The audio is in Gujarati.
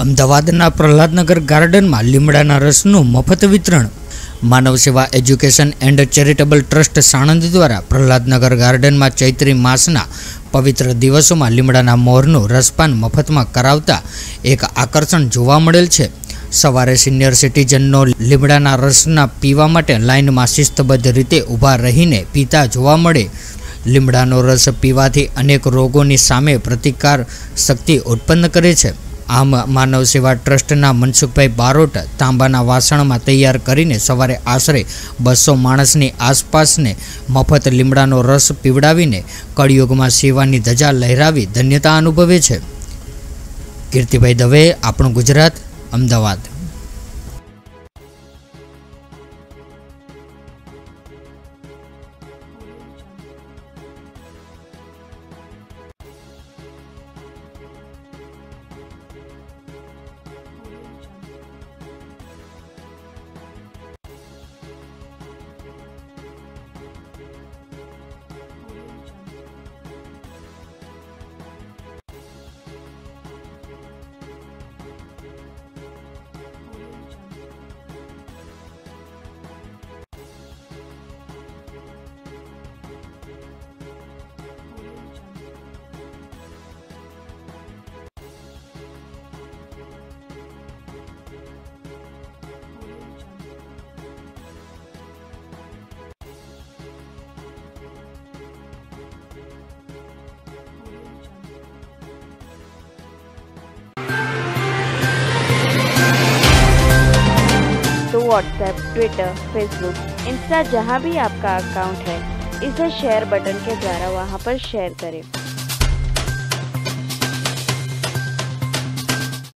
અમદાવાદના પ્રહલાદનગર ગાર્ડનમાં લીમડાના રસનું મફત વિતરણ। માનવ સેવા education and charitable trust Sanand દ્વારા પ્રહલાદનગર ગાર્ડનમાં ચૈત્રી માસના પવિત્ર દિવસોમાં લીમડાના મોરનું રસપાન મફતમાં કરાવતા એક આકર્ષણ જોવા મળેલ છે। સવારે સિનિયર સિટીઝનનો લીમડાના રસના પીવા માટે લાઇનમાં શિસ્તબદ્ધ રીતે ઊભા રહીને પીતા જોવા મળે। લીમડાનો રસ પીવાથી અનેક રોગોની સામે પ્રતિકાર શક્તિ ઉત્પન્ન કરે છે। આમ માનવ સેવા ટ્રસ્ટના મનસુખભાઈ બારોટ તાંબાના વાસણમાં તૈયાર કરીને સવારે આશરે 200 માણસની આસપાસને મફત લીમડાનો રસ પીવડાવીને કળિયુગમાં સેવાની ધજા લહેરાવી ધન્યતા અનુભવે છે। કીર્તિભાઈ દવે, આપણું ગુજરાત, અમદાવાદ। तो व्हाट्सएप, ट्विटर, फेसबुक, इंस्टा जहाँ भी आपका अकाउंट है, इसे शेयर बटन के द्वारा वहाँ पर शेयर करें।